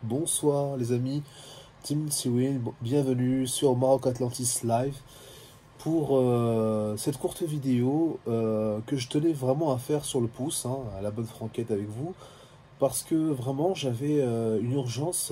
Bonsoir les amis, Tim Siwin, bienvenue sur Maroc Atlantis Live pour cette courte vidéo que je tenais vraiment à faire sur le pouce, hein, à la bonne franquette avec vous, parce que vraiment j'avais une urgence,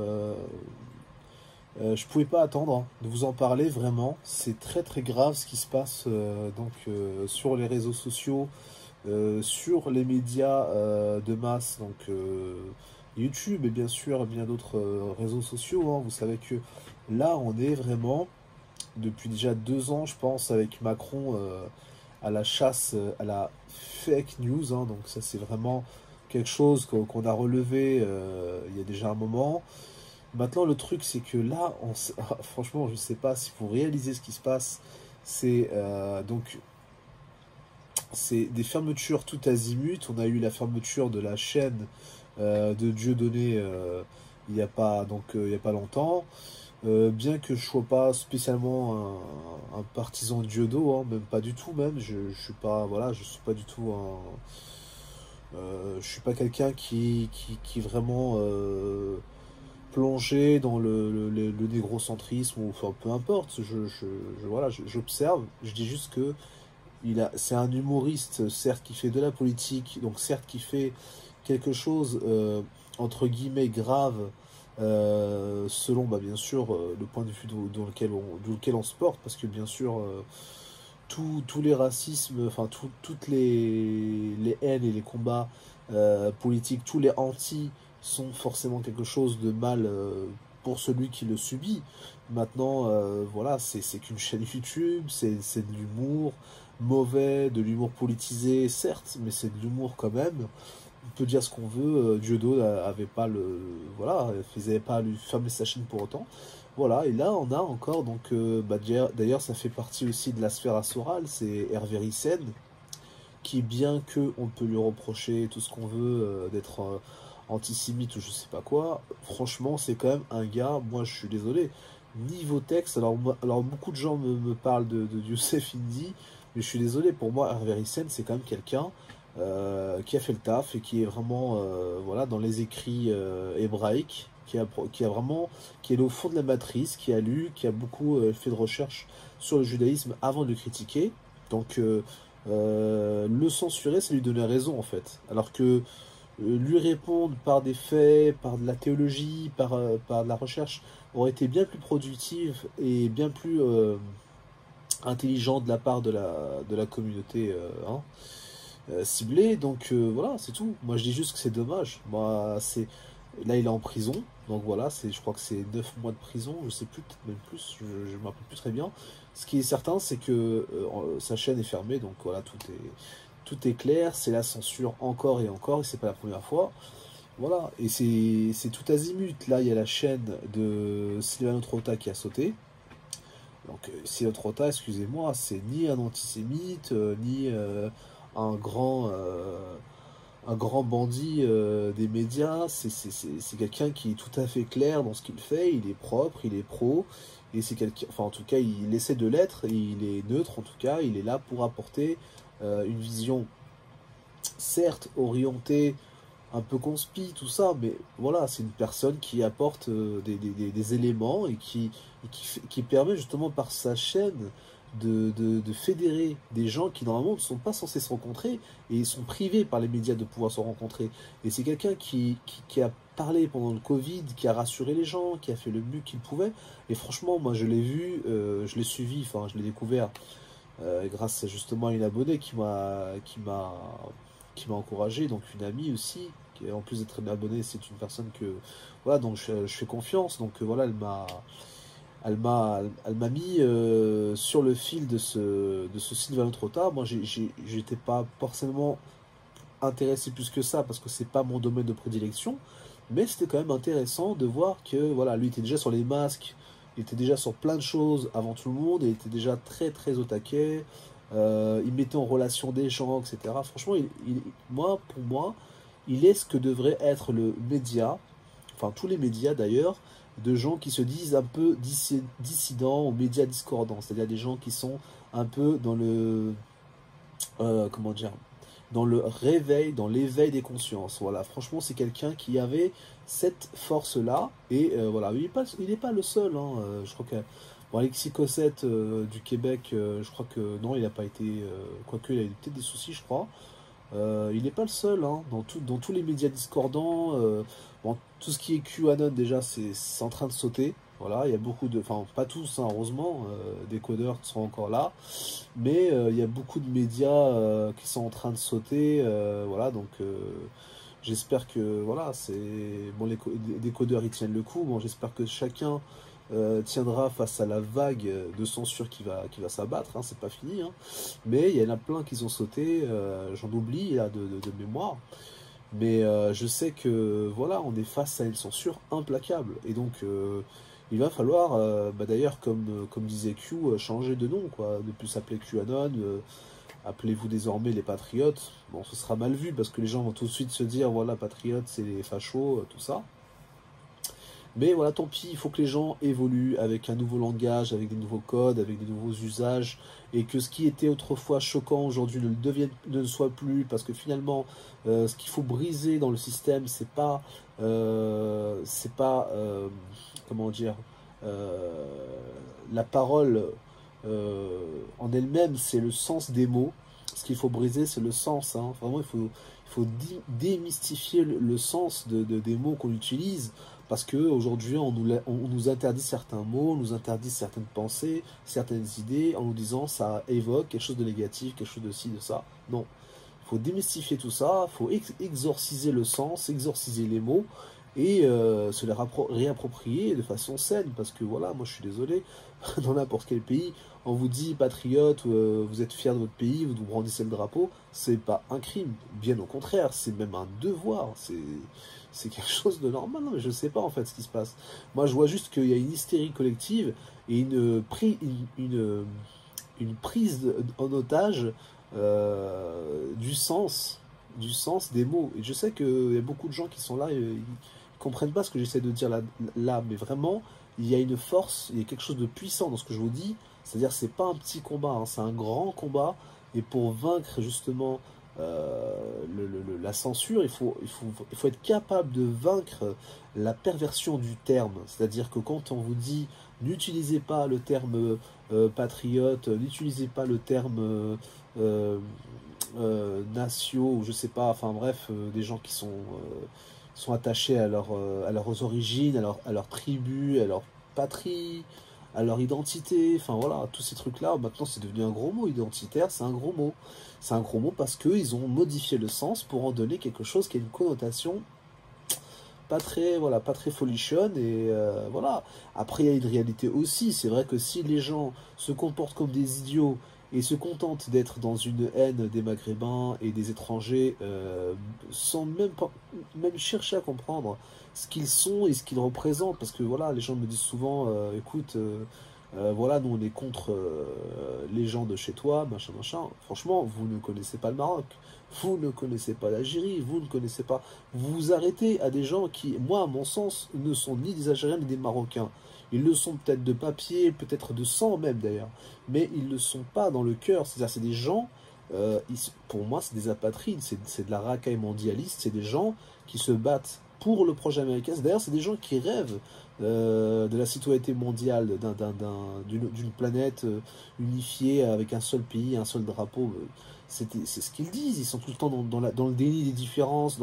je pouvais pas attendre hein, de vous en parler vraiment, c'est très très grave ce qui se passe sur les réseaux sociaux, sur les médias de masse, YouTube et bien sûr bien d'autres réseaux sociaux, hein. Vous savez que là on est vraiment, depuis déjà 2 ans je pense, avec Macron à la chasse à la fake news, hein. Donc ça c'est vraiment quelque chose qu'on a relevé il y a déjà un moment. Maintenant le truc c'est que là, franchement je sais pas si vous réalisez ce qui se passe, c'est c'est des fermetures tout azimut. On a eu la fermeture de la chaîne de Dieudonné il y a pas longtemps. Bien que je sois pas spécialement un partisan de Diodo, hein, même pas du tout même. Je suis pas, voilà, je suis pas du tout je suis pas quelqu'un qui vraiment plongé dans le négro-centrisme ou enfin peu importe. Voilà, j'observe. Je dis juste que c'est un humoriste, certes, qui fait de la politique, donc certes, qui fait quelque chose, entre guillemets, grave, selon, bah, bien sûr, le point de vue dans lequel on se porte, parce que, bien sûr, tous les racismes, enfin, toutes les haines et les combats politiques, tous les anti sont forcément quelque chose de mal pour celui qui le subit. Maintenant, voilà, c'est qu'une chaîne YouTube, c'est de l'humour mauvais, de l'humour politisé, certes, mais c'est de l'humour quand même. On peut dire ce qu'on veut, Diodo avait pas le, voilà, faisait pas lui fermer sa chaîne pour autant. Voilà, et là on a encore, d'ailleurs ça fait partie aussi de la sphère assorale, c'est Hervé Ryssen, qui bien que on peut lui reprocher tout ce qu'on veut, d'être antisémite ou je sais pas quoi, franchement c'est quand même un gars, moi je suis désolé, niveau texte, alors beaucoup de gens me parlent de Youssef Indy, mais je suis désolé, pour moi Hervé Ryssen c'est quand même quelqu'un qui a fait le taf et qui est vraiment voilà, dans les écrits hébraïques, qui a vraiment, qui est au fond de la matrice, qui a lu, qui a beaucoup fait de recherches sur le judaïsme avant de le critiquer. Donc le censurer, c'est lui donner raison en fait. Alors que lui répondre par des faits, par de la théologie, par de la recherche, aurait été bien plus productive et bien plus intelligent de la part de la communauté hein, ciblée. Donc voilà, c'est tout. Moi je dis juste que c'est dommage. Moi, là il est en prison. Donc voilà, je crois que c'est 9 mois de prison, je sais plus, peut-être même plus, je ne me rappelle plus très bien. Ce qui est certain, c'est que sa chaîne est fermée, donc voilà, tout est clair, c'est la censure encore et encore, et c'est pas la première fois. Voilà, et c'est tout azimut. Là, il y a la chaîne de Silvano Trota qui a sauté. Donc, Silvano Trota, excusez-moi, c'est ni un antisémite, ni un grand bandit des médias. C'est quelqu'un qui est tout à fait clair dans ce qu'il fait. Il est propre, il est pro. Et c'est quelqu'un, enfin, en tout cas, il essaie de l'être. Il est neutre, en tout cas. Il est là pour apporter une vision, certes, orientée un peu conspi, tout ça, mais voilà, c'est une personne qui apporte des éléments et qui permet justement par sa chaîne de fédérer des gens qui normalement ne sont pas censés se rencontrer et ils sont privés par les médias de pouvoir se rencontrer. Et c'est quelqu'un qui a parlé pendant le Covid, qui a rassuré les gens, qui a fait le mieux qu'il pouvait. Et franchement, moi je l'ai vu, je l'ai suivi, enfin je l'ai découvert grâce justement à une abonnée qui m'a encouragé, donc une amie aussi, qui en plus d'être une abonnée, c'est une personne que voilà, donc je fais confiance, donc voilà, elle m'a mis sur le fil de ce Sylvain Trotta. Moi j'étais pas forcément intéressé plus que ça parce que c'est pas mon domaine de prédilection, mais c'était quand même intéressant de voir que voilà, lui était déjà sur les masques, il était déjà sur plein de choses avant tout le monde, et il était déjà très très au taquet, il mettait en relation des gens, etc. Franchement, pour moi, il est ce que devrait être le média, enfin tous les médias d'ailleurs, de gens qui se disent un peu dissidents aux médias discordants, c'est-à-dire des gens qui sont un peu dans le comment dire, dans le réveil, dans l'éveil des consciences. Voilà, franchement, c'est quelqu'un qui avait cette force-là, et voilà, il n'est pas le seul, hein, je crois que bon, Alexis Cossette du Québec, je crois que non, il n'a pas été, quoique il a eu peut-être des soucis, je crois. Il n'est pas le seul, hein, dans tous les médias discordants, bon, tout ce qui est QAnon déjà, c'est en train de sauter. Voilà, il y a beaucoup de, enfin pas tous, hein, heureusement, des codeurs sont encore là, mais il y a beaucoup de médias qui sont en train de sauter, voilà, donc j'espère que voilà, c'est bon, les codeurs ils tiennent le coup. Bon, j'espère que chacun tiendra face à la vague de censure qui va s'abattre, hein, c'est pas fini, hein. Mais il y en a plein qui ont sauté, j'en oublie là de mémoire. Mais je sais que voilà, on est face à une censure implacable. Et donc il va falloir, d'ailleurs, comme disait Q, changer de nom, quoi. Ne plus s'appeler QAnon, appelez-vous désormais les Patriotes. Bon, ce sera mal vu parce que les gens vont tout de suite se dire, voilà, Patriotes, c'est les fachos, tout ça. Mais voilà, tant pis, il faut que les gens évoluent avec un nouveau langage, avec des nouveaux codes, avec des nouveaux usages, et que ce qui était autrefois choquant aujourd'hui ne le soit plus, parce que finalement, ce qu'il faut briser dans le système, comment dire, la parole en elle-même, c'est le sens des mots. Ce qu'il faut briser, c'est le sens, hein. Vraiment, il faut démystifier le sens des mots qu'on utilise. Parce qu'aujourd'hui, on nous interdit certains mots, on nous interdit certaines pensées, certaines idées, en nous disant ça évoque quelque chose de négatif, quelque chose de ci, de ça. Non. Il faut démystifier tout ça, il faut exorciser le sens, exorciser les mots, et se les réapproprier de façon saine. Parce que voilà, moi je suis désolé, dans n'importe quel pays, on vous dit patriote, vous êtes fier de votre pays, vous brandissez le drapeau, c'est pas un crime, bien au contraire, c'est même un devoir, c'est quelque chose de normal. Non, mais je sais pas en fait ce qui se passe. Moi je vois juste qu'il y a une hystérie collective et une prise en otage du sens des mots. Et je sais qu'il y a beaucoup de gens qui sont là et ils comprennent pas ce que j'essaie de dire là, mais vraiment il y a une force, il y a quelque chose de puissant dans ce que je vous dis. C'est-à-dire c'est pas un petit combat, hein, c'est un grand combat. Et pour vaincre justement la censure, il faut être capable de vaincre la perversion du terme. C'est-à-dire que quand on vous dit n'utilisez pas le terme patriote, n'utilisez pas le terme natio, ou je sais pas, enfin bref, des gens qui sont attachés à leurs origines, à leur tribu, à leur patrie, à leur identité, enfin voilà, tous ces trucs-là, maintenant c'est devenu un gros mot, identitaire, c'est un gros mot. C'est un gros mot parce qu'ils ont modifié le sens pour en donner quelque chose qui a une connotation pas très, voilà, pas très folichonne, et voilà. Après, il y a une réalité aussi, c'est vrai que si les gens se comportent comme des idiots et se contentent d'être dans une haine des Maghrébins et des étrangers, sans même chercher à comprendre ce qu'ils sont et ce qu'ils représentent, parce que voilà, les gens me disent souvent, écoute, voilà, nous on est contre les gens de chez toi, machin, machin. Franchement, vous ne connaissez pas le Maroc, vous ne connaissez pas l'Algérie, vous ne connaissez pas. Vous vous arrêtez à des gens qui, moi, à mon sens, ne sont ni des Algériens ni des Marocains. Ils le sont peut-être de papier, peut-être de sang même d'ailleurs, mais ils ne le sont pas dans le cœur. C'est-à-dire, c'est des gens, pour moi, c'est des apatrides, c'est de la racaille mondialiste, c'est des gens qui se battent pour le projet américain. D'ailleurs, c'est des gens qui rêvent de la citoyenneté mondiale, d'une planète unifiée avec un seul pays, un seul drapeau. C'est ce qu'ils disent. Ils sont tout le temps dans le déni des différences,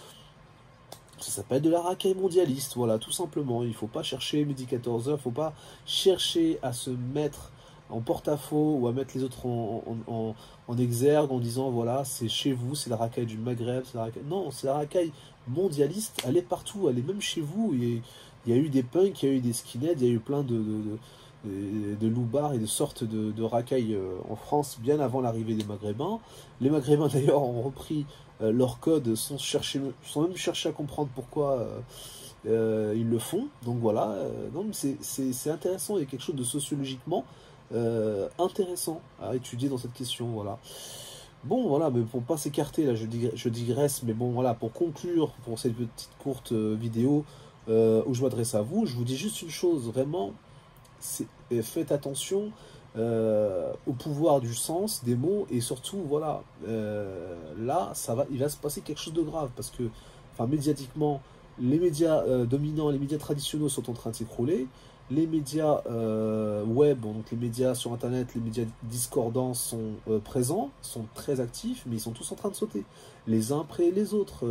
ça s'appelle de la racaille mondialiste, voilà, tout simplement. Il ne faut pas chercher midi 14h, il ne faut pas chercher à se mettre en porte-à-faux ou à mettre les autres en exergue en disant voilà, c'est chez vous, c'est la racaille du Maghreb, c'est la racaille... Non, c'est la racaille mondialiste, elle est partout, elle est même chez vous. Il y a eu des punks, il y a eu des skinheads, il y a eu plein de loupards et de sortes de racailles en France bien avant l'arrivée des Maghrébins. Les Maghrébins d'ailleurs ont repris leurs codes sans même chercher à comprendre pourquoi ils le font. Donc voilà, non, c'est intéressant, il y a quelque chose de sociologiquement intéressant à étudier dans cette question, voilà. Bon, voilà, mais pour pas s'écarter, là, je digresse, mais bon, voilà, pour conclure, pour cette petite courte vidéo où je m'adresse à vous, je vous dis juste une chose, vraiment, faites attention, au pouvoir du sens des mots, et surtout, voilà, là, il va se passer quelque chose de grave, parce que, enfin, médiatiquement, les médias dominants, les médias traditionnels sont en train de s'écrouler, les médias web, donc les médias sur Internet, les médias discordants sont présents, sont très actifs, mais ils sont tous en train de sauter, les uns après les autres.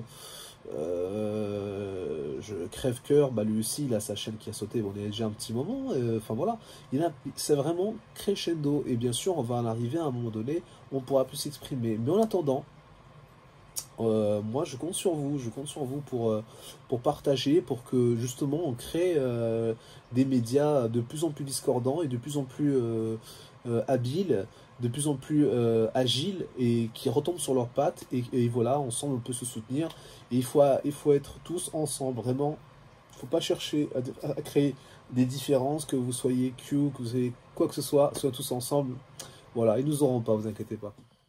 Crève-cœur, bah lui aussi, il a sa chaîne qui a sauté, bon, on est déjà un petit moment, enfin voilà, c'est vraiment crescendo, et bien sûr, on va en arriver à un moment donné, on pourra plus s'exprimer, mais en attendant, moi je compte sur vous pour partager, pour que justement on crée des médias de plus en plus discordants et de plus en plus habiles, de plus en plus agiles et qui retombent sur leurs pattes et voilà, ensemble on peut se soutenir et il faut être tous ensemble, vraiment, il ne faut pas chercher à créer des différences, que vous soyez Q, que vous ayez quoi que ce soit tous ensemble, voilà, ils nous auront pas, vous inquiétez pas.